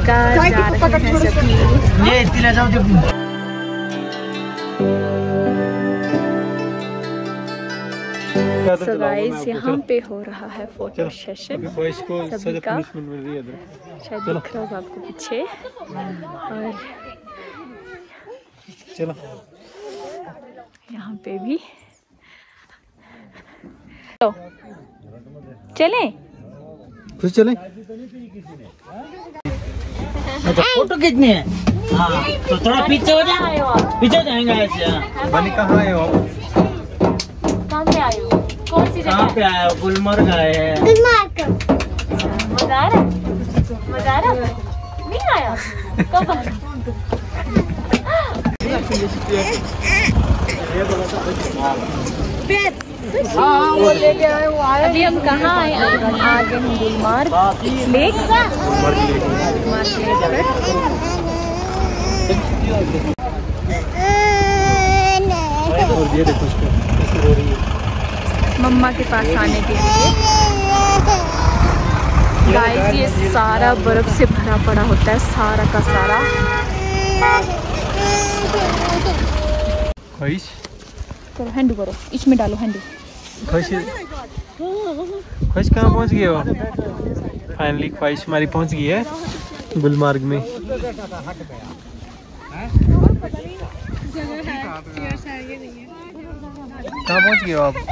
का जा रहे हैं सभी। ये इतने जाओ जब सो गाइस यहाँ पे हो रहा है फोटो सेशन सभी का, शायद दिख रहा होगा आपको पीछे। और चलो यहाँ पे भी तो चले फिर चले। अच्छा फोटो खींचनी है, हाँ तो थोड़ा पीछे हो जा, पीछे जाएंगे ऐसे। बनी कहाँ आए हो? कहाँ पे आए हो? कौन सी जगह? कहाँ पे आए हो? गुलमर्ग आए हैं। मजा आ रहा है? मजा आ रहा है? नहीं आया? कब आया? अभी हम कहाँ आए? आगे हम गुलमर्ग लेक मम्मा के पास आने के लिए। गाइस ये सारा बर्फ से भरा पड़ा होता है, सारा का सारा। ख्वाहिश चलो हैंडू करो, इसमें डालो हैंडू। ख्वाहिश कहाँ पहुँच गए हो? फाइनली ख्वाहिश हमारी पहुँच गई है गुलमर्ग में। कहाँ पहुँच गए हो आप?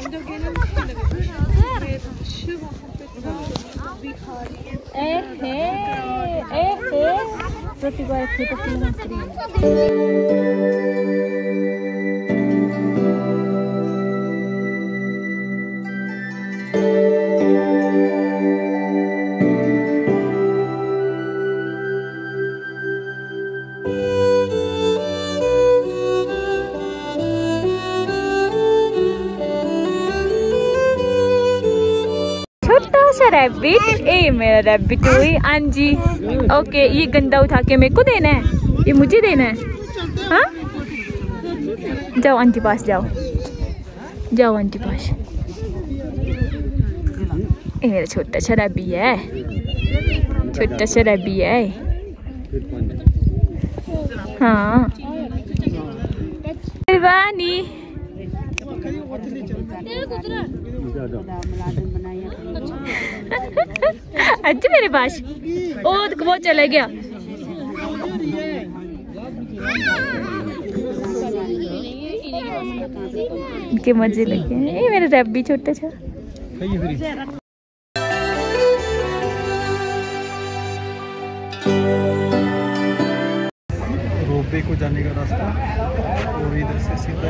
रैबिट, ए मेरा रैबिट हुई आंजी। ओके ये गंदा उठा के मेरे को देना है, ये मुझे देना है। हाँ जाओ आंटी पास जाओ, जाओ आंटी पास। ये मेरा छोटा सा रैबी है, छोटा सा रैबी है। हाँ मेहरबानी। अच्छा मेरे पास वो चला गया। इनके मजे लगे हैं। ये मेरा रैब भी छोटा सा। रोपवे को जाने का रास्ता और इधर से सीधा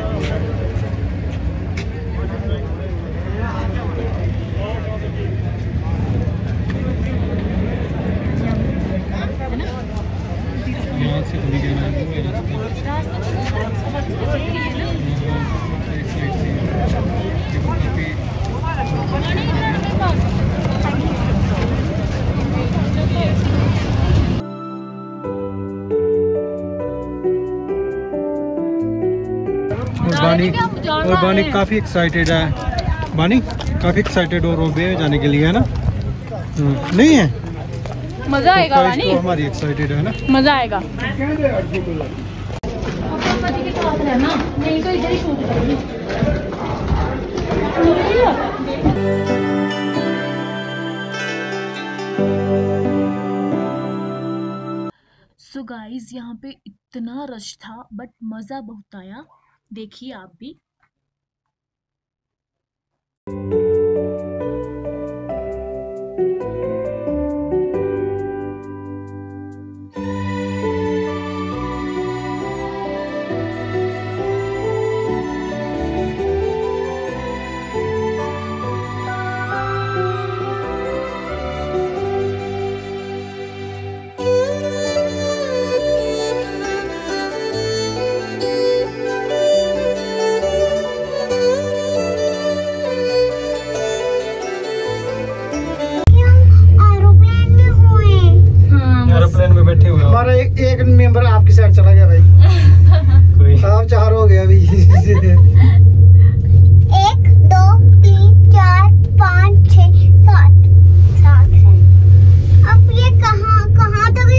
यहाँ से खुली जाना है। और बानी काफी एक्साइटेड है। बानी काफी एक्साइटेड हो रोपवे जाने के लिए, है ना? नहीं है? मजा आएगा तो तो हमारी एक्साइटेड है ना, मजा आएगा। सो गाइस यहाँ पे इतना रश था बट मजा बहुत आया, देखिए आप भी। हमारा एक मेंबर आपकी साइड चला गया भाई। आप चार हो गया अभी। 1 2 3 4 5 6 7 है। अब ये कहाँ तक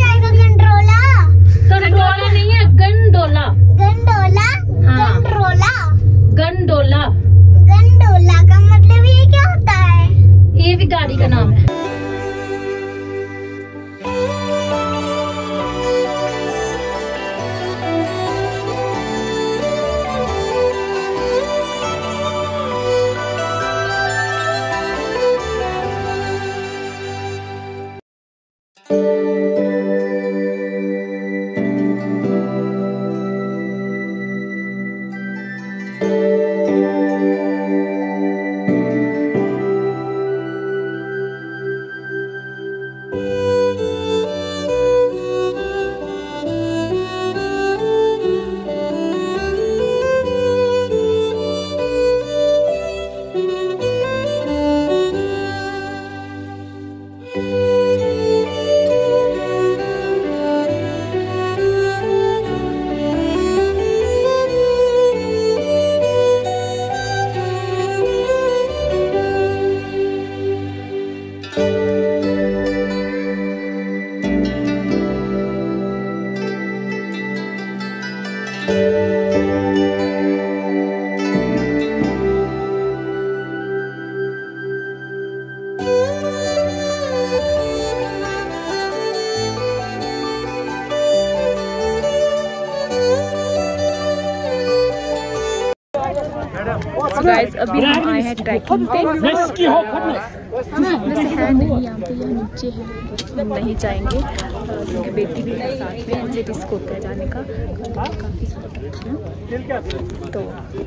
गाइस अभी हम आए हैं ट्रैकिंग पे। वैसे है नहीं यहाँ पे, यहाँ नीचे है, हम नहीं जाएंगे क्योंकि बेटी भी है साथ में, मुझे रिस्क होता है जाने का, काफ़ी सारा था तो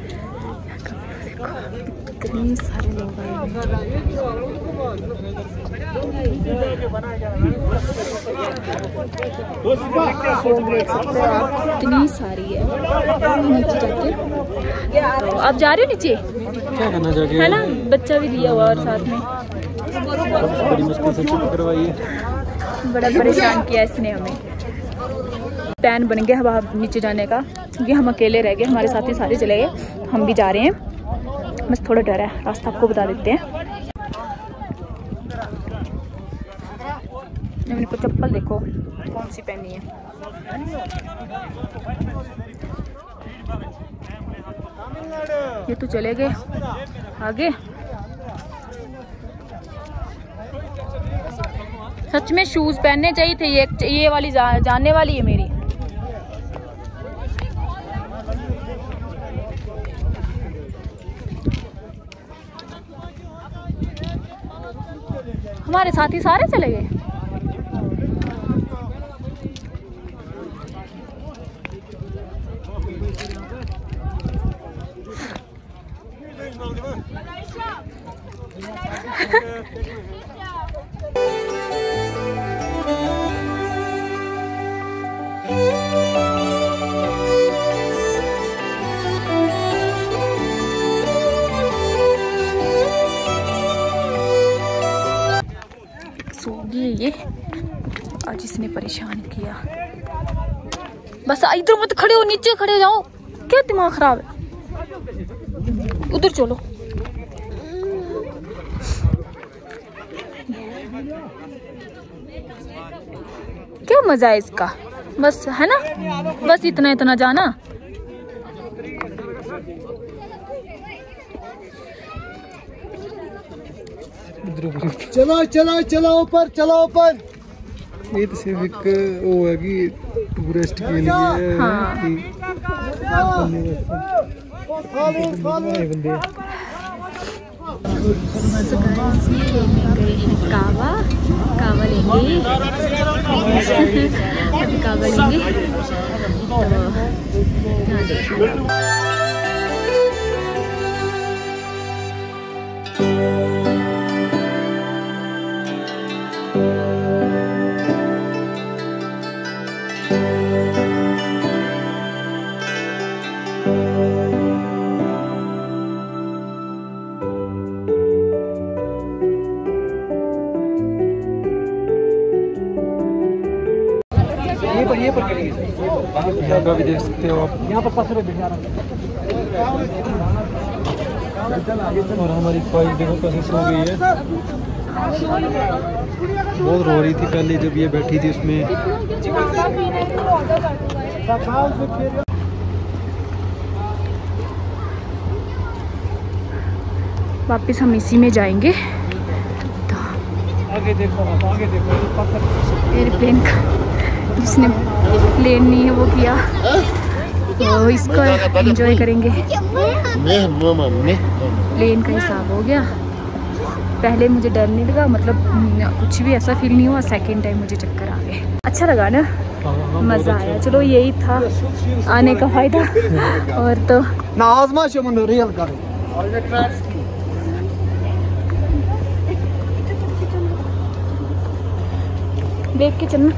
कितने सारे लोग आए हैं। इतनी सारी है नीचे जाके। तो आप जा रहे हो नीचे? क्या करना जाके? है ना, बच्चा भी दिया हुआ और साथ में बड़ी मुश्किल से छुट्टी करवाई है। बड़ा परेशान किया इसने हमें। प्लान बन गया अब नीचे जाने का क्योंकि हम अकेले रह गए, हमारे साथी सारे चले गए, हम भी जा रहे हैं। बस थोड़ा डर है, रास्ता आपको बता देते हैं। मैंने को चप्पल देखो कौन सी पहनी है। ये तो चले गए आगे। सच में शूज पहनने चाहिए थे, ये वाली जाने वाली है मेरी। हमारे साथी सारे चले गए। ये आज इसने परेशान किया। बस इधर मत खड़े हो, नीचे खड़े जाओ, क्या दिमाग खराब है? उधर चलो। क्या मजा है इसका, बस है ना, बस इतना इतना जाना। चलो चलो चलो ऊपर, चलो ऊपर। ये तो सिर्फ एक वो है कि टूरिस्ट के लिए हाँ। बंदे कावा लेंगे अभी कावा लेंगे। ये पर जगह भी देख सकते हो आप, यहाँ पर पत्थर बिठा रहा और हमारी बाइक देखो कैसे सो गई है। बहुत रो रही थी पहले जब ये बैठी थी उसमें। वापस हम इसी में जाएंगे। तो आगे देखो, आगे देखो, एयरप्लेन का जिसने प्लेन नहीं है वो किया, तो इसको एंजॉय करेंगे। प्लेन का हिसाब हो गया। पहले मुझे डर नहीं लगा, मतलब कुछ भी ऐसा फील नहीं हुआ। सेकंड टाइम मुझे चक्कर आ गए। अच्छा लगा ना, मज़ा आया। चलो यही था आने का फ़ायदा। और तो देख के चलना।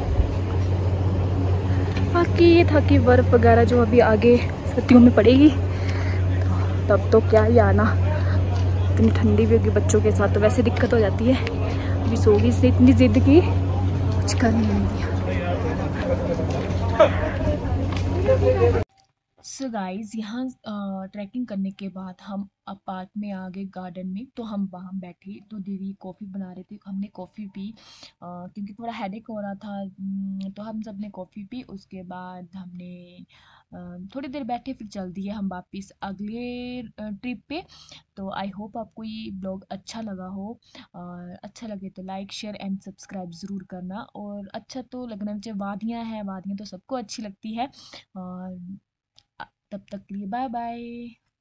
बाकी ये था कि बर्फ़ वगैरह जो अभी आगे सर्दियों में पड़ेगी, तब तो क्या ही आना। इतनी ठंडी भी होगी बच्चों के साथ, तो वैसे दिक्कत हो जाती है। अभी सोगी इसने इतनी जिद की, कुछ करने नहीं दिया। सो गाइस, यहाँ ट्रैकिंग करने के बाद हम अब पार्क में आ गए, गार्डन में। तो हम वहाँ बैठे, तो दीदी कॉफ़ी बना रही थी, हमने कॉफ़ी पी क्योंकि थोड़ा हेडेक हो रहा था। तो हम सब ने कॉफ़ी पी। उसके बाद हमने थोड़ी देर बैठे, फिर चल दिए हम वापस अगले ट्रिप पे। तो आई होप आपको ये ब्लॉग अच्छा लगा हो। अच्छा लगे तो लाइक शेयर एंड सब्सक्राइब ज़रूर करना। और अच्छा तो लगना चाहिए। वादियाँ हैं, वादियाँ तो सबको अच्छी लगती है। तब तक के लिए बाय बाय।